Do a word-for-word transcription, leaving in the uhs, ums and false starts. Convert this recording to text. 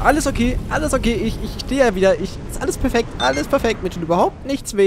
alles okay, alles okay. Ich, ich stehe ja wieder. Ich, ist alles perfekt, alles perfekt. Mir tut überhaupt nichts weh.